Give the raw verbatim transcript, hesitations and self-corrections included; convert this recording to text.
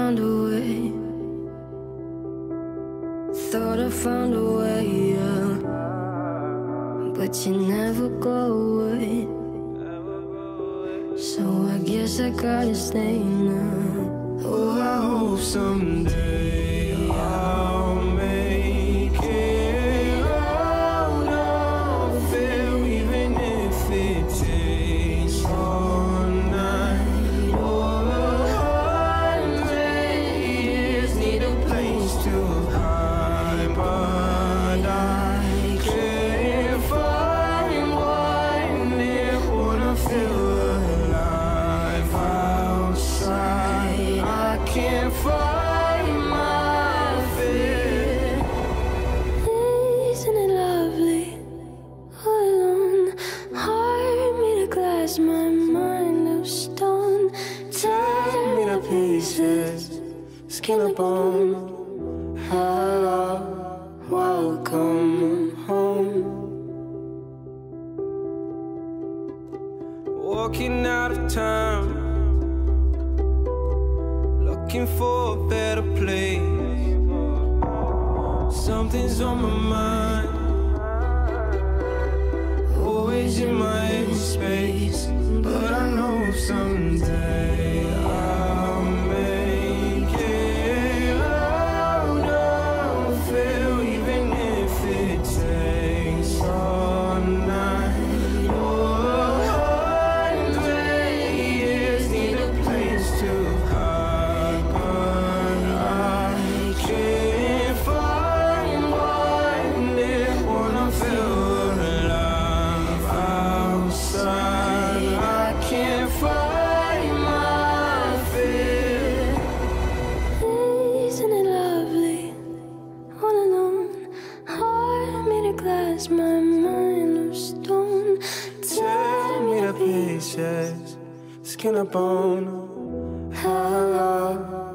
found a way. Thought I found a way, yeah. But you never go away. So I guess I gotta stay now. Oh, I hope someday I'll make it out of there, even if it takes all night or a hundred years. Need a place to hide, but I can't find one there. Wanna feel alive outside. I can't find my fear. Isn't it lovely? All alone, heart made of glass, my mind of stone. Tear me to pieces, skin and bone. Hello, welcome home. Walking out of time, looking for a better place. Something's on my mind, always in my space. But I know someday I'll make it out of it, even if it takes all night or a hundred years. Need a place to hide, but I can't find one there. Wanna feel alive outside. I can't find my fear. Isn't it lovely? All alone, heart made of glass, my mind of stone. Tear me to pieces, skin and bone. Hello.